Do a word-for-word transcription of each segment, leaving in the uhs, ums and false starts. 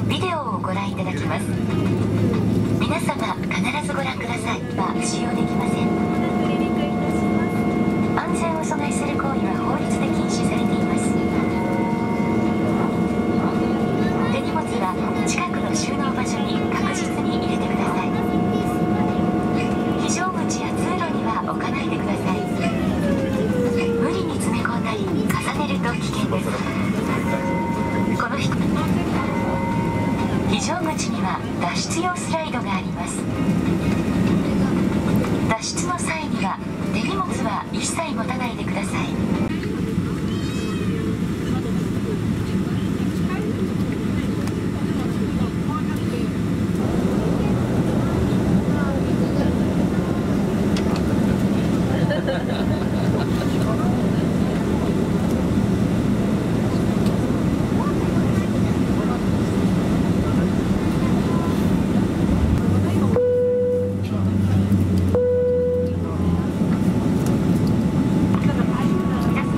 ビデオをご覧いただきます。皆様必ずご覧くださいは使用できません。安全を阻害する行為は法律で禁止されています。手荷物は近くの収納場所に確実に入れてください。非常口や通路には置かないでください。無理に詰め込んだり重ねると危険です。この非常口には脱出用スライドがあります。脱出の際には手荷物は一切持たないでください。皆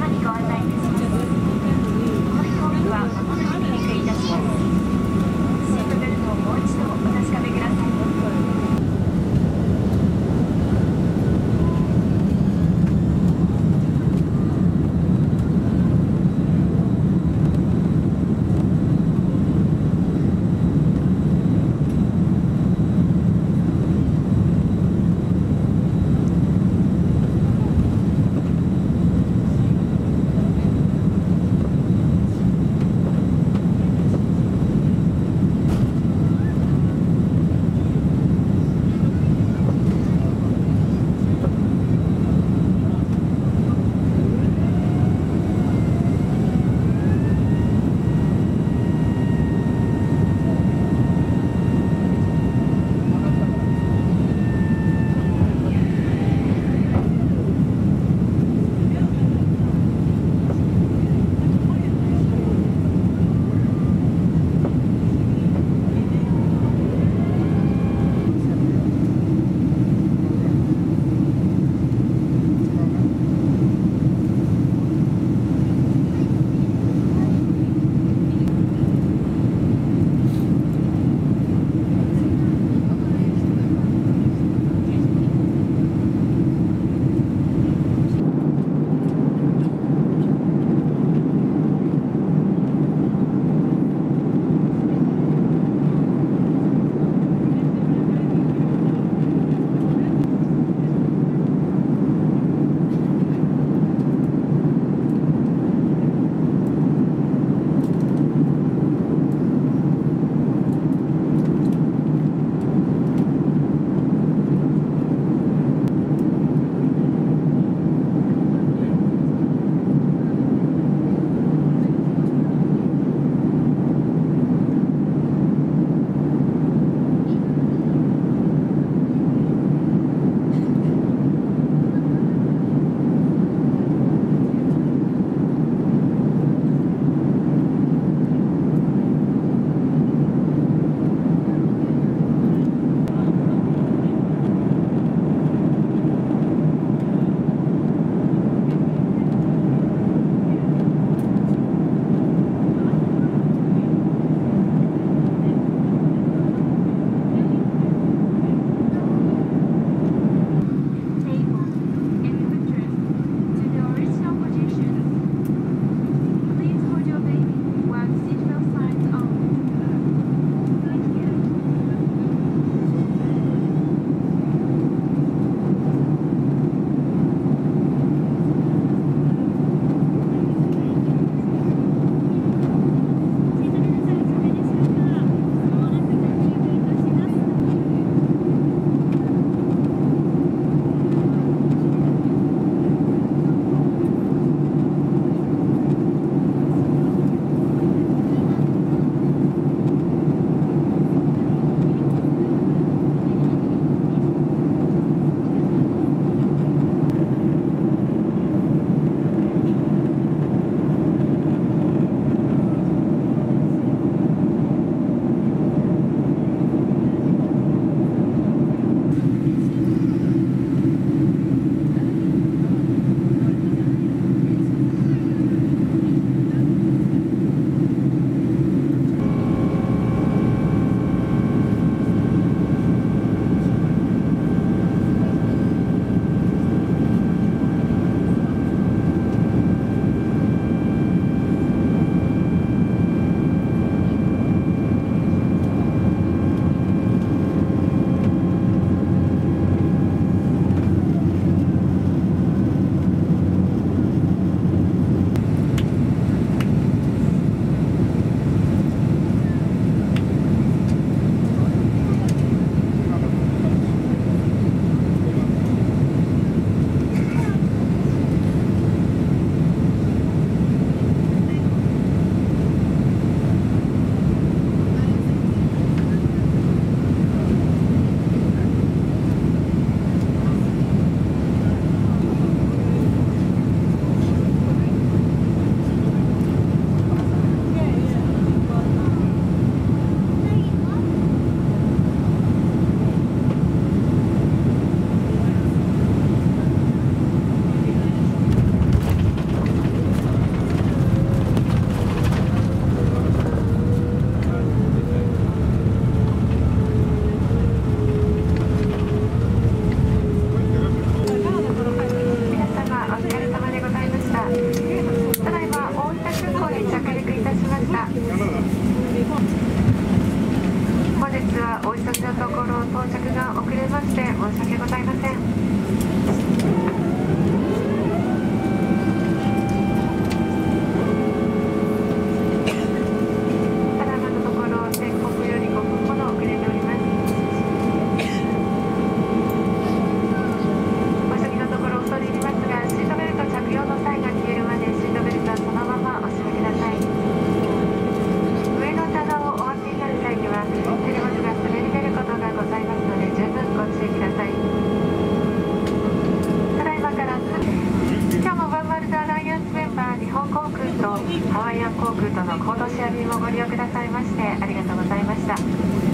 とハワイアン航空とのコードシェア便をご利用くださいましてありがとうございました。